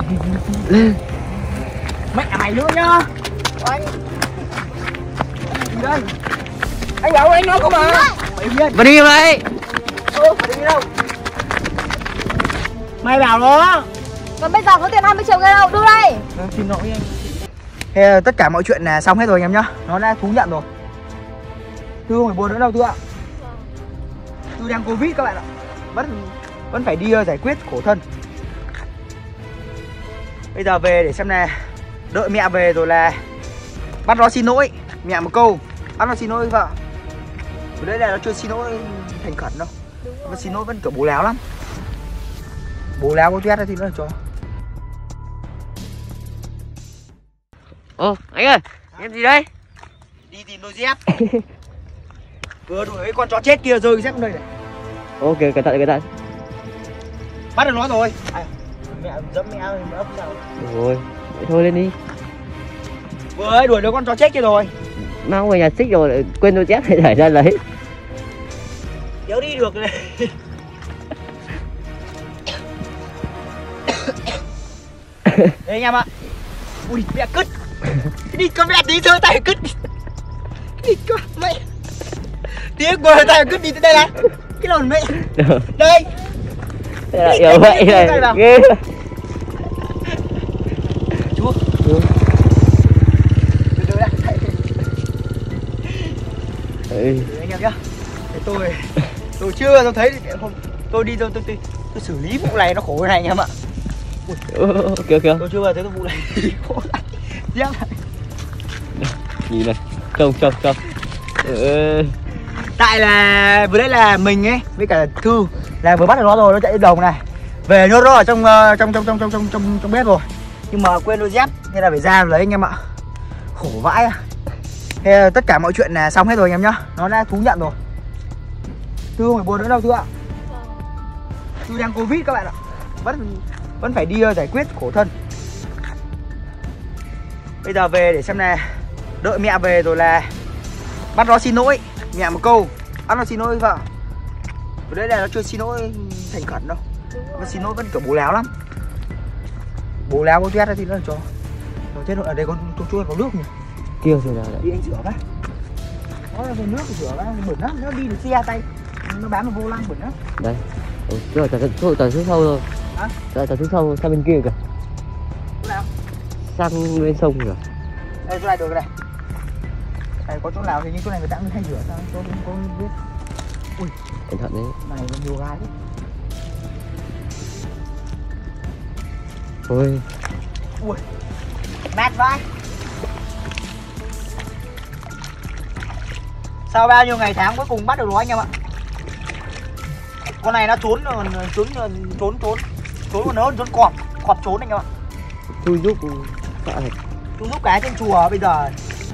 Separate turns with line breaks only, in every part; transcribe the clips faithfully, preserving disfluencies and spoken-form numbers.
Mẹ mày nữa nhá. Anh gì đây? Anh bảo anh nói có mà. Mày biết.
Mà đi đây.
Ừ, mày đi đâu? Mày bảo nó.
Còn bây giờ có tiền hai mươi triệu kia đâu, đưa đây.
À, xin lỗi anh. Thế tất cả mọi chuyện là xong hết rồi anh em nhá. Nó đã thú nhận rồi. Thư không phải buồn nữa đâu Thư ạ. Thư đang Covid các bạn ạ. Vẫn vẫn phải đi giải quyết khổ thân. Bây giờ về để xem nè. Đợi mẹ về rồi là bắt nó xin lỗi mẹ một câu. Bắt nó xin lỗi vợ. Ở đây là nó chưa xin lỗi thành khẩn đâu. Nó xin lỗi vẫn kiểu bố láo lắm. Bố láo có tuyết thì nó là cho.
Ồ anh ơi, em gì đây?
Đi tìm đôi dép. Vừa đuổi cái con chó chết kia rơi cái dép đây này.
Ok, cẩn thận cẩn thận.
Bắt được nó rồi. À, mẹ dẫm mẹ mẹ ấp sao?
Được rồi, vậy thôi lên đi.
Vừa ấy đuổi được con chó chết kia rồi.
Mang về nhà xích rồi lại quên đôi dép phải thải ra lấy.
Đéo đi được này. Đây anh em ạ. Ui mẹ cứt. Đi con mẹ tí sơ tay cứt. Đi con mẹ. Tiếng vừa tay cứt đi tới đây này. Cái lồn mẹ. Đây.
Thế là yếu vậy này. Ghê.
Chú.
Chú.
Từ từ đã.
Ừ.
Anh em nhá. Thế tôi tôi chưa tôi thấy không. Tôi đi tôi tôi tôi, tôi xử lý vụ này nó khổ thế này anh em ạ.
Ủa, kìa kìa.
Tôi chưa bao giờ thấy cái vụ này khổ này. Dép này.
Nhìn này. Trông trông trông. Ừ.
Tại là vừa đấy là mình ấy với cả Thư là vừa bắt được nó rồi, nó chạy lên đồng này. Về nhốt nó ở trong trong trong trong trong trong trong trong bếp rồi. Nhưng mà quên đôi dép nên là phải ra lấy anh em ạ. Khổ vãi à. Thế tất cả mọi chuyện là xong hết rồi anh em nhá. Nó đã thú nhận rồi. Thư không phải buồn nữa đâu Thư ạ. Thư đang Covid các bạn ạ. Vẫn vẫn phải đi giải quyết khổ thân. Bây giờ về để xem nè. Đợi mẹ về rồi là bắt nó xin lỗi mẹ một câu. Bắt nó xin lỗi vợ. Ở đây là nó chưa xin lỗi thành khẩn đâu. Nó xin lỗi vẫn kiểu bố láo lắm. Bố láo có tuyết thì nó là cho. Rồi chết rồi, ở đây con con chuối có nước nhỉ.
Kia rồi nào đấy.
Đi anh rửa cái. Nó là nước rửa cái bẩn lắm, nó đi được xe tay. Nó bám vào vô lăng bẩn lắm.
Đây. Ủa, chưa tờ tờ tờ xuống sâu rồi.
Hả?
Tờ tờ xuống sâu sang bên kia kìa.
Chỗ nào?
Sang bên sông kìa.
Đây chỗ này được này. Này có chỗ nào thì như chỗ này người ta cũng hay rửa sao? Tôi không có biết. Ui,
Cẩn thận đấy.
này nó nhiều gai đấy.
Ôi.
Ui. Mát vai. Sau bao nhiêu ngày tháng cuối cùng bắt được nó anh em ạ. Con này nó trốn trốn trốn trốn trốn trốn còn nó trốn cọp cọp trốn anh em ạ.
Tôi giúp sợ thật.
Tôi giúp cái trên chùa bây giờ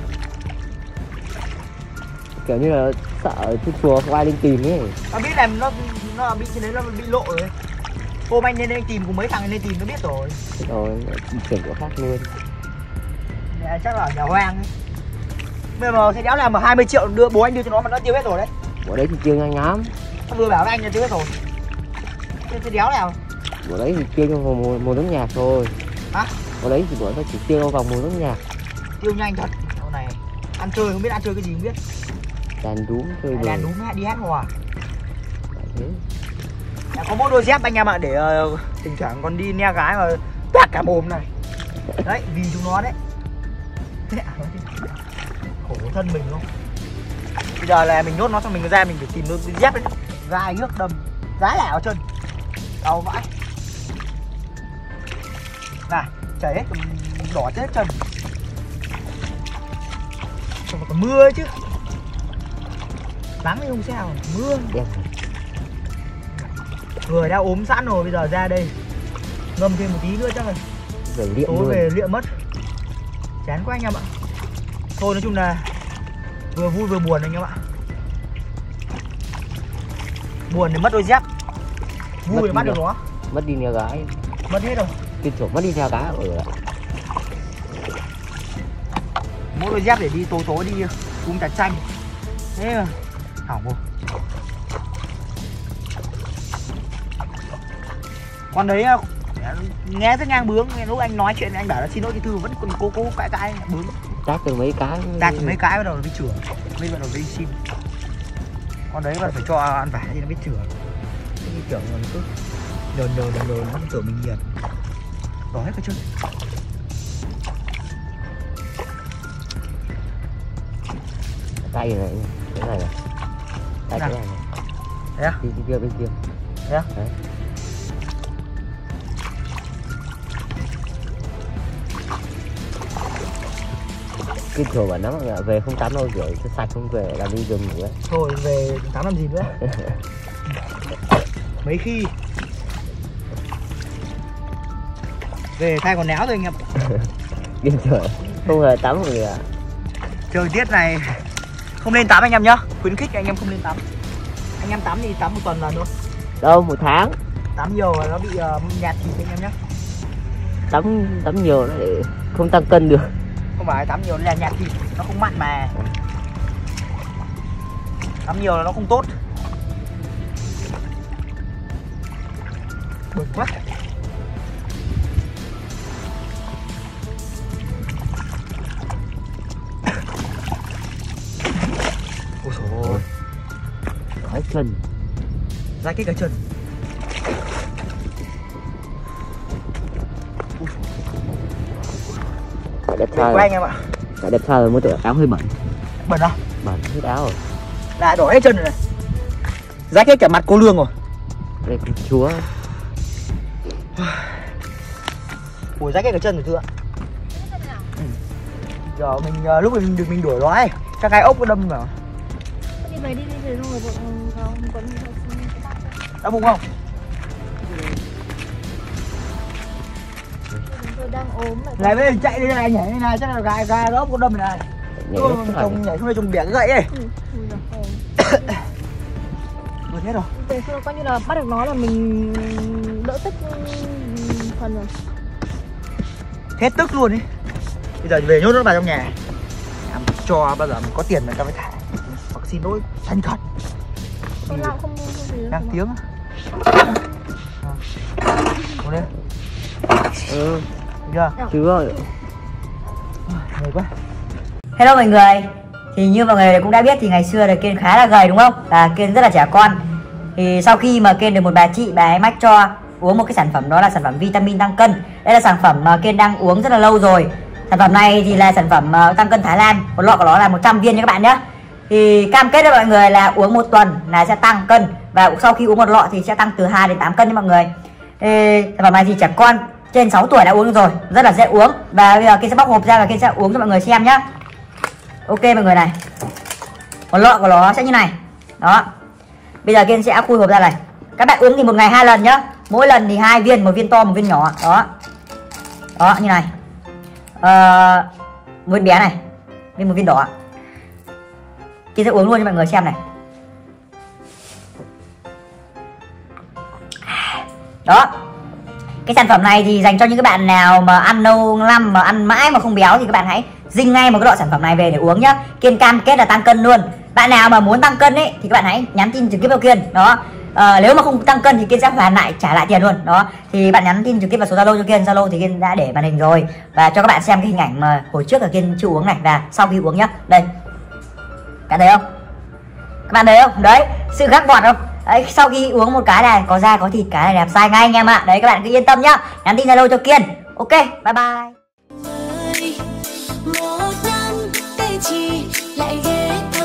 Kiểu như là sợ trên chùa không ai lên tìm ấy.
nó biết là nó nó bị trên đấy, nó bị lộ rồi. Hôm anh lên đây anh tìm cùng mấy thằng lên tìm nó biết rồi.
Rồi chuyển chỗ khác luôn.
Mẹ chắc là ở nhà hoang ấy. Bây giờ thế đéo nào mà hai mươi triệu đưa bố anh đưa cho nó mà nó tiêu hết rồi đấy.
Bộ đấy thì tiêu nhanh lắm.
Nó vừa bảo với anh là tiêu hết rồi. Thế, thế đéo nào.
Bộ đấy thì tiêu trong vòng một, một nốt nhạc thôi.
Hả?
Bộ đấy thì bộ nó chỉ tiêu trong vòng một nốt nhạc.
Tiêu nhanh thật. Chỗ này ăn chơi không biết ăn chơi cái gì không biết.
Đàn đúng chơi bời.
Đàn đúng đi hát hò.
Thế.
Đã có mỗi đôi dép anh em ạ, để uh, thỉnh thoảng còn đi ne gái mà toát cả mồm này. Đấy, vì chúng nó đấy. Khổ thân mình không. Bây giờ là mình nhốt nó xong mình ra mình phải tìm đôi dép đấy. Gai nước đâm, giá lẻ ở chân. Đau vãi. Này, chảy hết, đỏ chết chân. Còn, còn mưa ấy chứ. Nắng thì không sao, mưa.
Đẹp.
Người đã ốm sẵn rồi, bây giờ ra đây ngâm thêm một tí nữa chắc là
Rồi liệm
tối
luôn.
về liệm mất. Chán quá anh em ạ. Thôi nói chung là vừa vui vừa buồn anh em ạ. Buồn thì mất đôi dép, vui thì bắt được nó.
Mất đi nhà gái.
Mất hết rồi.
Tiền chuộc mất đi nhà gái ở lại.
Mỗi đôi dép để đi tối tối đi uống trà chanh. Thế mà hỏng rồi. Con đấy Nghe rất ngang bướng, lúc anh nói chuyện anh bảo là xin lỗi chị Thư vẫn còn cố cố cãi cãi bướng.
Tát từ mấy cái.
Tát từ mấy cái bắt đầu nó biết chửa, mới bắt đầu đi xin. Con đấy mà phải cho ăn vả thì nó biết chửa. Như kiểu là nó cứ đồn đồn đồn đồn nó chửa mình nhiệt. Đỏ hết cả chân.
Tay này, cái này này. Tay cái này này.
Đấy á?
Bên kia, bên kia.
Đấy á?
Đấy. Kinh thường mà nó về không tắm đâu, kiểu sạch không về làm đi rừng nữa.
Thôi về tắm làm gì nữa. Mấy khi về thay còn néo thôi anh em.
Kinh thường không hề tắm mọi người ạ.
Thời tiết này không nên tắm anh em nhá, khuyến khích anh em không nên tắm. Anh em tắm thì tắm một tuần lần thôi.
Đâu một tháng.
Tắm nhiều là nó bị uh, nhạt thịt anh em nhá.
Tắm tắm nhiều nó để không tăng cân được.
Không phải tắm nhiều là nhạt thịt, nó không mặn mà. Tắm nhiều là nó không tốt. Bực quá. Ôi dồi ôi.
Cái chân.
Ra cái cái chân.
Phải đẹp
Để
trai.
quay anh em ạ.
Phải đẹp trai rồi mới tự áo hơi bẩn.
Bẩn không?
Bẩn hết áo rồi.
Lại đổ hết chân rồi này. Rách hết cả mặt cô Lương rồi.
Đây con chúa.
Ủa rách hết cả chân rồi Thư ạ. Ừ. Giờ mình uh, lúc mình được mình đuổi nó ấy, các cái ốc nó đâm vào.
Đi về đi đi về rồi vợ còn còn
Đau bụng không?
tôi đang ốm mà.
Lại bây giờ chạy đi này nhảy đi này, chắc là gà gà ốc có đâm này.
Nhảy
Ôi,
lúc
trông nhảy xuống đây trông bẻ cái gậy ấy.
Ừ, ui giời ơi.
Vượt hết rồi.
Thế thôi coi như là bắt được nó là mình đỡ tức phần rồi.
Hết tức luôn đi. Bây giờ về nhốt nó vào trong nhà. Làm cho bao giờ mình có tiền mình ta mới thả. Hoặc xin lỗi thành thật.
Con lão không không gì
Đang tiếng. Ngồi lên.
Ừ.
Chưa?
Chưa.
Mệt quá. Hello mọi người. Thì như mọi người cũng đã biết thì ngày xưa là Kiên khá là gầy đúng không? Và Kiên rất là trẻ con. Thì sau khi mà Kiên được một bà chị, bà ấy mách cho uống một cái sản phẩm, đó là sản phẩm vitamin tăng cân. Đây là sản phẩm mà Kiên đang uống rất là lâu rồi. Sản phẩm này thì là sản phẩm tăng cân Thái Lan. Một lọ của nó là một trăm viên nha các bạn nhé. Thì cam kết với mọi người là uống một tuần là sẽ tăng cân. Và sau khi uống một lọ thì sẽ tăng từ hai đến tám cân nha mọi người. Thì sản phẩm này thì trẻ con trên sáu tuổi đã uống được rồi, rất là dễ uống. Và bây giờ Kiên sẽ bóc hộp ra và Kiên sẽ uống cho mọi người xem nhá. Ok mọi người này. Một lọ của nó sẽ như này. Đó. Bây giờ Kiên sẽ khui hộp ra này. Các bạn uống thì một ngày hai lần nhá. Mỗi lần thì hai viên, một viên to, một viên nhỏ. Đó. Đó như này. Ờ, một viên bé này, với một viên đỏ. Kiên sẽ uống luôn cho mọi người xem này. Đó. Cái sản phẩm này thì dành cho những các bạn nào mà ăn lâu năm mà ăn mãi mà không béo thì các bạn hãy dinh ngay một cái loại sản phẩm này về để uống nhá. Kiên cam kết là tăng cân luôn. Bạn nào mà muốn tăng cân ấy thì các bạn hãy nhắn tin trực tiếp vào Kiên. Đó. À, nếu mà không tăng cân thì Kiên sẽ hoàn lại trả lại tiền luôn. Đó. Thì bạn nhắn tin trực tiếp vào số Zalo cho Kiên. Zalo thì Kiên đã để màn hình rồi. Và cho các bạn xem cái hình ảnh mà hồi trước là Kiên chưa uống này và sau khi uống nhá. Đây. Các bạn thấy không? Các bạn thấy không? Đấy, sự khác bọt không? Đấy, sau khi uống một cái này có da có thịt, cái này đẹp dai ngay anh em ạ. Đấy các bạn cứ yên tâm nhá. Nhắn tin Zalo cho Kiên. Ok, bye bye.
Một năm cây chi lại ghé